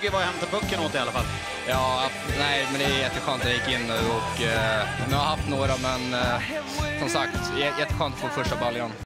Hugge var och hämtade pucken åt i alla fall. Ja, nej, men det är jätteskönt att jag gick in nu och nu har jag haft några, men som sagt, jätteskönt att få första baljan.